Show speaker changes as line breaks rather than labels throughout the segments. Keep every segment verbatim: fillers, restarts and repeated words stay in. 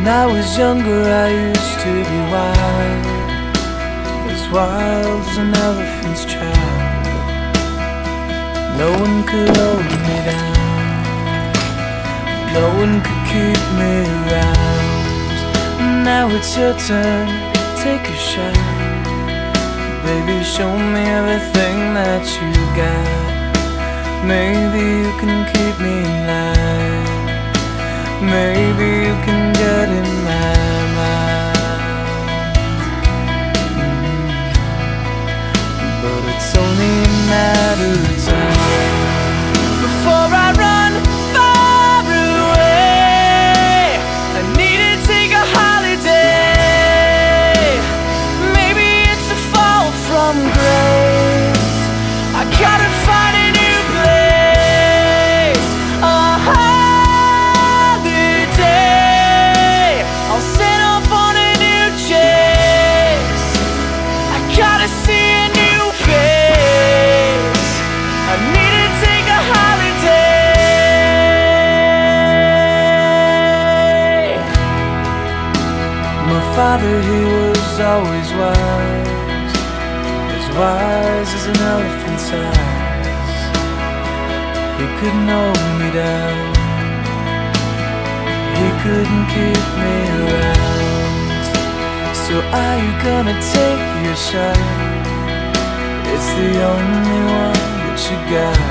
When I was younger I used to be wild, as wild as an elephant's child. No one could hold me down, no one could keep me around. Now it's your turn, take a shot. Baby, show me everything that you got. Maybe you can keep me in line, maybe you can get in my mind. mm-hmm. But it's only a matter of time before I run far away. I need to take a holiday. Maybe it's a fall from grace. I gotta find a new place. Uh-huh. Father, he was always wise, as wise as an elephant's eyes. He couldn't hold me down, he couldn't keep me around. So are you gonna take your shot? It's the only one that you got.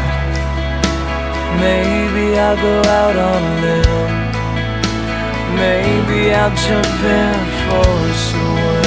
Maybe I'll go out on a limb, maybe I'll jump in for a swim.